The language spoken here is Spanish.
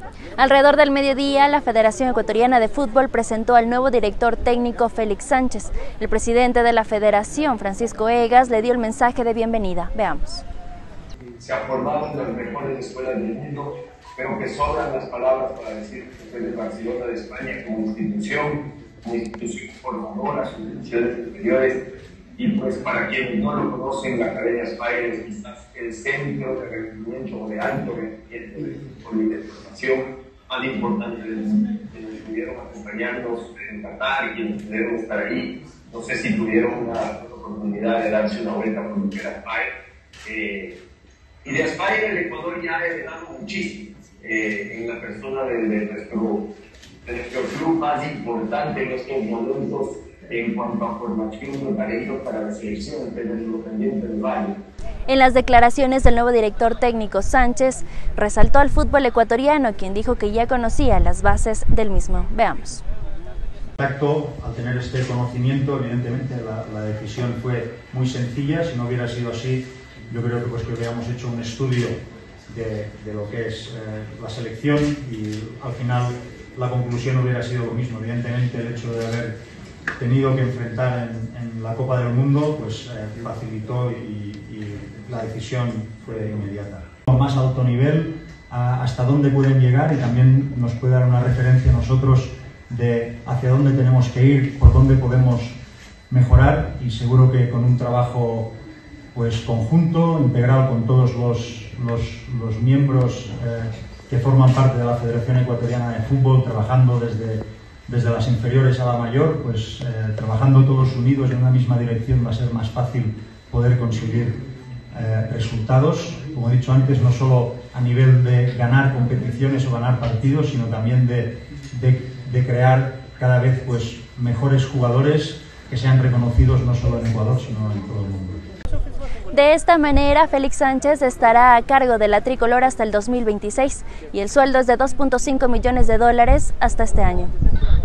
Alrededor del mediodía, la Federación Ecuatoriana de Fútbol presentó al nuevo director técnico Félix Sánchez. El presidente de la federación, Francisco Egas, le dio el mensaje de bienvenida. Veamos. Se ha formado en las mejores escuelas del mundo. Creo que sobran las palabras para decir que el Barcelona de España como institución formadora, sus divisiones superiores. Y pues para quienes no lo conocen, la Academia Aspire es quizás el centro de rendimiento, de alto rendimiento de fútbol y de formación más importante del mundo. Quienes pudieron acompañarnos en Qatar, quienes pudieron estar ahí, no sé si tuvieron la oportunidad de darse una vuelta por lo que era Aspire. Y de Aspire el Ecuador ya ha heredado muchísimo en la persona de nuestro club más importante en estos momentos en cuanto a formación de talentos para la selección del Independiente del Valle. En las declaraciones del nuevo director técnico Sánchez, resaltó al fútbol ecuatoriano, quien dijo que ya conocía las bases del mismo. Veamos. Al tener este conocimiento, evidentemente la decisión fue muy sencilla. Si no hubiera sido así, yo creo que hubiéramos hecho un estudio de lo que es la selección y al final la conclusión hubiera sido lo mismo. Evidentemente el hecho de haber tenido que enfrentar en la Copa del Mundo pues facilitó y la decisión fue inmediata. A más alto nivel, hasta dónde pueden llegar y también nos puede dar una referencia a nosotros de hacia dónde tenemos que ir, por dónde podemos mejorar, y seguro que con un trabajo pues conjunto, integral con todos los miembros que forman parte de la Federación Ecuatoriana de Fútbol, trabajando desde las inferiores a la mayor, pues trabajando todos unidos en una misma dirección va a ser más fácil poder conseguir resultados, como he dicho antes, no solo a nivel de ganar competiciones o ganar partidos, sino también de crear cada vez pues mejores jugadores que sean reconocidos no solo en Ecuador, sino en todo el mundo. De esta manera, Félix Sánchez estará a cargo de la tricolor hasta el 2026 y el sueldo es de $2.5 millones hasta este año.